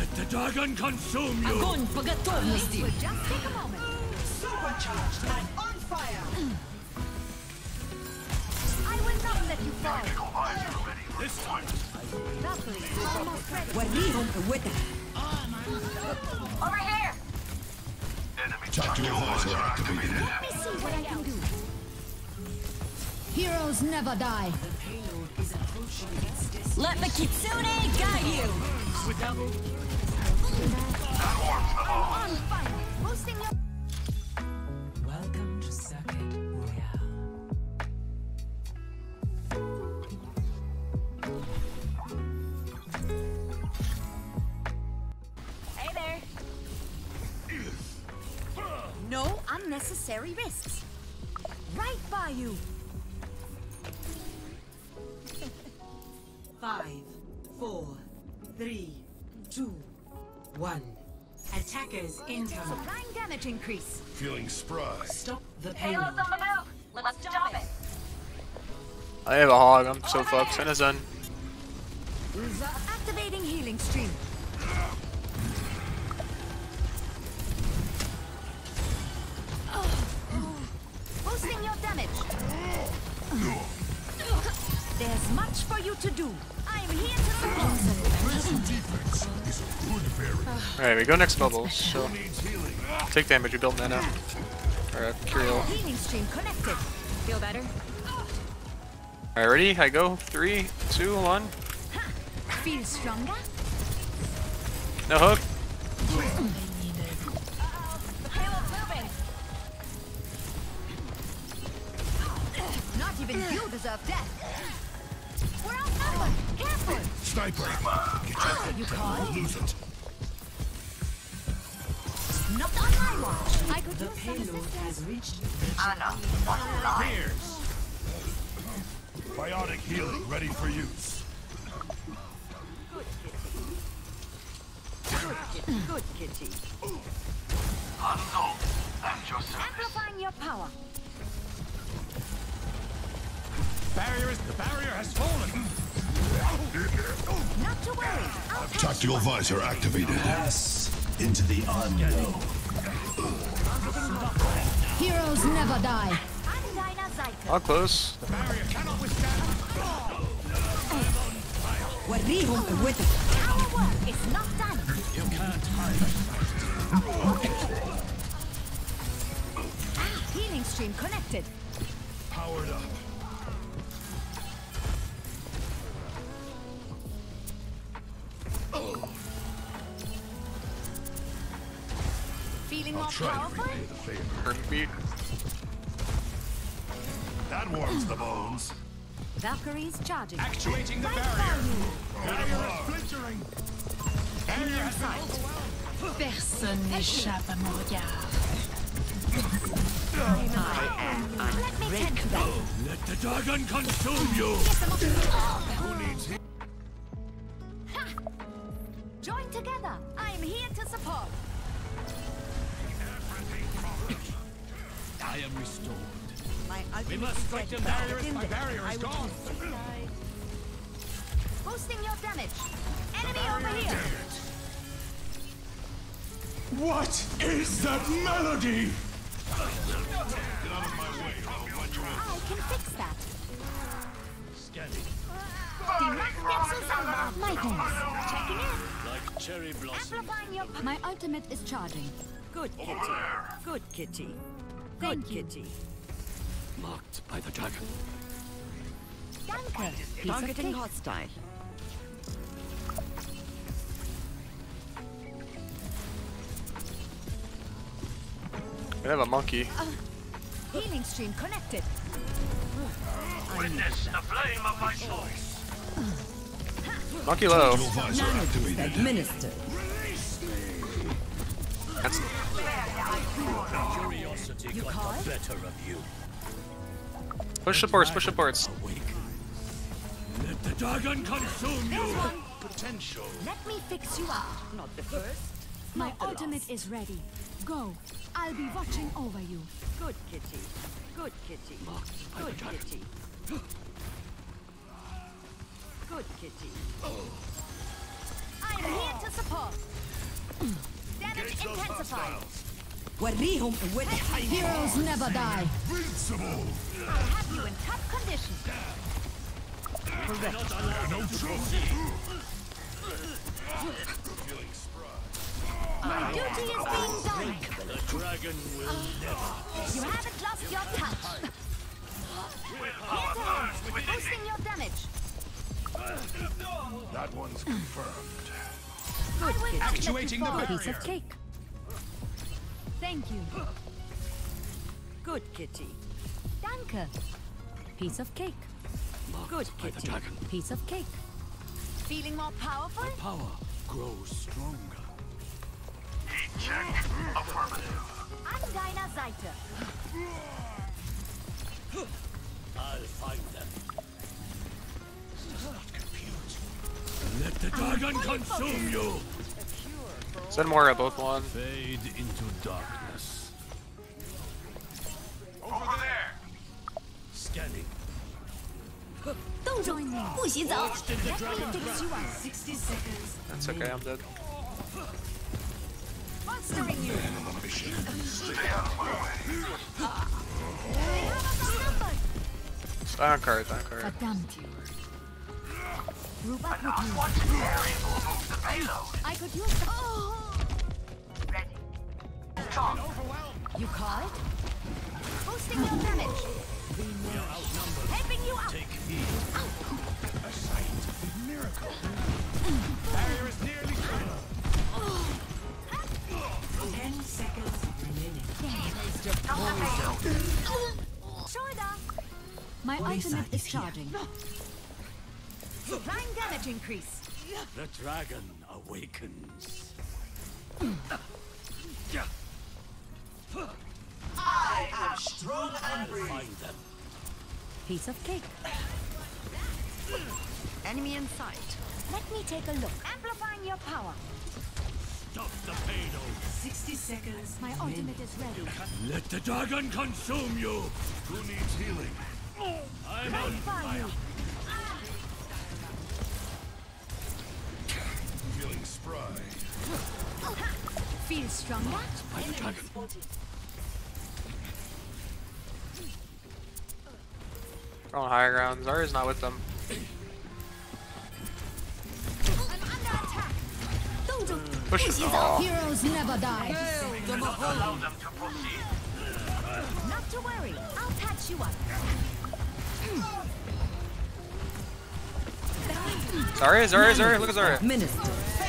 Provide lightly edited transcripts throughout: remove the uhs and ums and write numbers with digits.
Let the dragon consume you! Огонь по готовности! Just take a moment. Supercharged and on fire! I will not let you fall. This time! Valkyrie is almost ready. وريهم قوتك! Over here! Tactical visor activated. Let me see what I can do. Heroes never die! Let the Kitsune guide you! On fire! Boosting your... Welcome to Circuit Royale. Hey there! No unnecessary risks. Right by you. 5, 4, 3, 2, 1. Attackers incoming. Supplying damage increase. Feeling spry. Stop the payload. the move. Let's stop it. I have a hog, I'm so fucked. Send us in. Activating healing stream. Boosting your damage. There's much for you to do. I'm here to support. Defense is a good variant. Alright, we go next bubble. So take damage, you build mana. Alright, Curiel. Healing stream connected. Feel better? Alright, ready? I go. 3, 2, 1. Feel stronger? No hook. The payload's moving. Not even you deserve death. We're outnumbered. Careful. Sniper. Get You call? your lose it. Not on my watch. I could The use some payload assistance. has reached Here's! Biotic healing ready for use. Good kitty. Amplifying your power. The barrier has fallen! Not to worry. I'll catch Tactical visor activated. Pass into the unknown. Heroes never die! Angina Zyka. All close. The barrier cannot withstand! وريهم قوتك! Our work is not done. You can't hide. Healing stream connected. Powered up. Feeling I'll more try to powerful? repay the favor. Perfect beat. That warms the bones. Valkyrie's charging. Actuating the Right barrier. by Barrier is splintering. Barrier has been overwhelmed. Personne n'échappe à mon regard. Let me tend to that. Let the dragon consume you. Get them up. Who needs him? Join together. I'm here to support. I am restored. My We ultimate must is strike the ready. barrier. In My there. barrier I is will gone. Boosting your damage. Enemy over here. What is that melody? I can fix that. Scanning. Die Macht mir zusammen. My thanks. Checking in. Like cherry blossom. Amplifying your... My ultimate is charging. Good kitty. Good kitty. Good kitty. Marked by the dragon. Danke. Targeting hostile. We have a monkey. Healing stream connected. Witness the flame of my choice. Monkey low. Tactical visor activated. Administered. That's Curiosity got the better of you. push supports, push supports. Awake. Let the dragon consume you. Potential. Let me fix you up. Not the first. My ultimate is ready. Go. I'll be watching over you. Good kitty. Good kitty. Good kitty. Good kitty. I'm here to support. Damage intensified. وريهم قوتك. Heroes never die. Invincible. I'll have you in tough condition. No trouble. My duty is being done. The dragon will never. You haven't lost your touch. Boosting your damage. That one's confirmed. I will not Actuating the let you fall. barrier. Piece of cake. Thank you. Good kitty. Danke. Piece of cake. Good kitty. Piece of cake. Feeling more powerful? Power grows stronger. An deiner Seite. I'll find them. Let the dragon consume you. Send more at both one. Fade into darkness. Over there. Scanning. Don't join me. 不洗澡. Let me fix you up. 60 seconds. That's okay, I'm dead. Monstering you. Stay out of my way. Stay on card, stay on card. Verdammt. Group up with me. I could use the... Oh! Ready. You call it? Boosting your damage. Helping you out. Take heed. A scientific miracle. Barrier is nearly clear. 10 seconds remaining. Shoulder. My ultimate is charging. Supplying damage increase. The dragon awakens. I am strong and brave. Find them. Piece of cake. Enemy in sight. Let me take a look. Amplifying your power. Stop the payload. 60 seconds. My ultimate is ready. Let the dragon consume you. Who needs healing? I'm Right on by fire. you. Feeling spry. Feel stronger? By the dragon. They're on higher ground. Zarya's not with them. I'm under attack. Don't Push it. Aw. Heroes never die. Not to worry. I'll patch you up. Zarya, look at Zarya. Minister.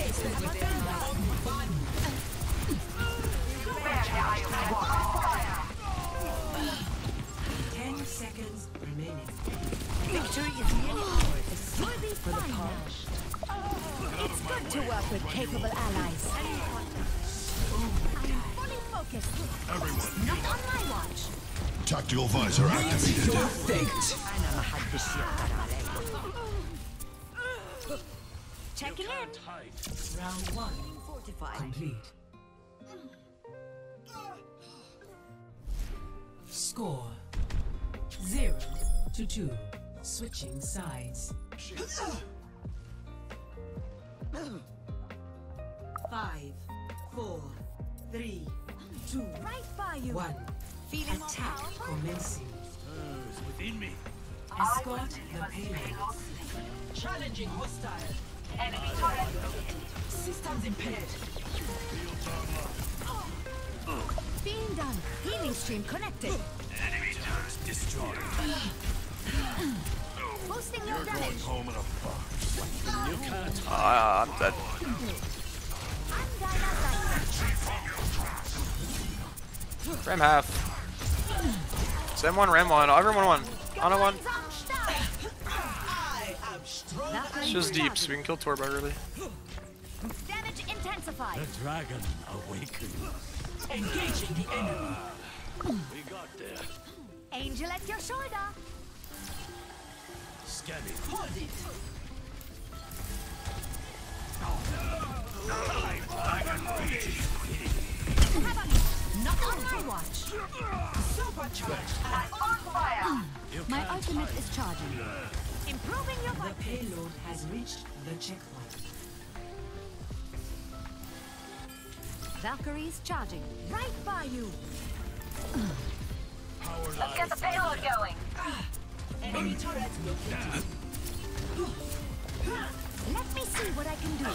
10 seconds remaining. Victory is nearly ours. You'll be fine. It's good to work with capable allies. I'm fully focused. Not on my watch. Tactical visor activated. Checking in. Round 1 Fortified. complete. Score 0-2. Switching sides. 5, 4, 3, 2, Right by you. 1. Feeling more Attack powerful? commencing. It's within me. Escort the payload. Challenging hostile. Enemy target. Systems impaired. Being done. Healing stream connected. Enemy turrets destroyed. Boosting your damage. Home in a box. You can't I'm dead. I'm deiner Seite. Ram half. Sam one, Ram one. Everyone one. Ana one. It's just deep, so we can kill Torba early. Damage intensified. The dragon awakens. Engaging the enemy. We got there. Angel at your shoulder. Scanning. Hold it. Not on my watch. Supercharged and on fire. My ultimate is charging. Improving your The weapon. payload has reached the checkpoint. Valkyrie's charging. Right by you. Let's get the payload going. Enemy turret located. Let me see what I can do.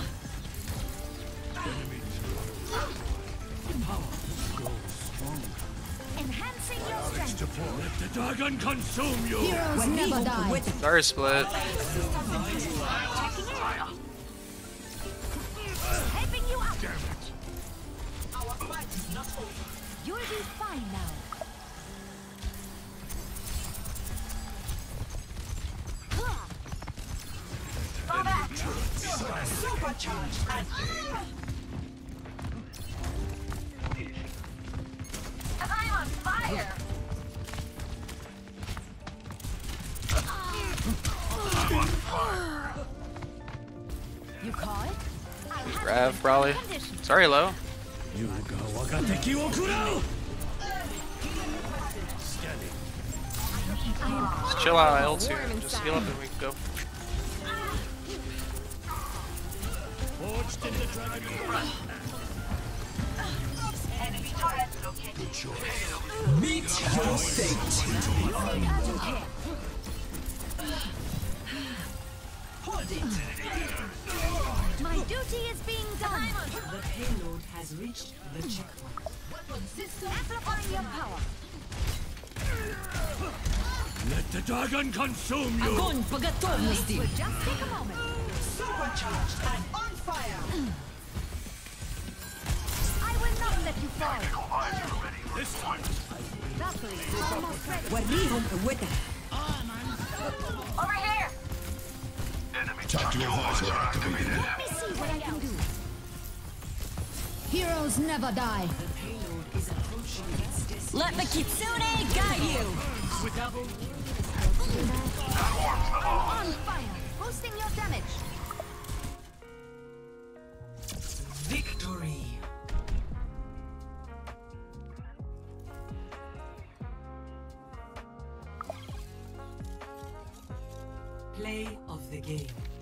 Enhancing your strength. Let the dragon consume you. Heroes never die. Sorry, split. Helping you up. Damn it. Our fight is not over. You'll be fine now. Fall back. Supercharged and I'm on fire. You call it? I'll have Grav, probably. conditions. Sorry, low. Yuga wagateki wo kurau. Just chill out, ults here. Just heal up and we can go. Forged in the dragon. Enemy turret located. Meet your fate. Urgent care. Hold it. My duty is being done. The payload has reached the checkpoint. Amplifying your power. Let the dragon consume you. Огонь по готовности. Will just take a moment. Supercharged and on fire. I will not let you fall. This time. Valkyrie is almost ready. وريهم قوتك. Over here. Tactical visor activated. Let me see what I can do. Heroes never die. The payload is approaching its destination. Let the Kitsune guide you. On fire. Boosting your damage. Victory. Play of the game.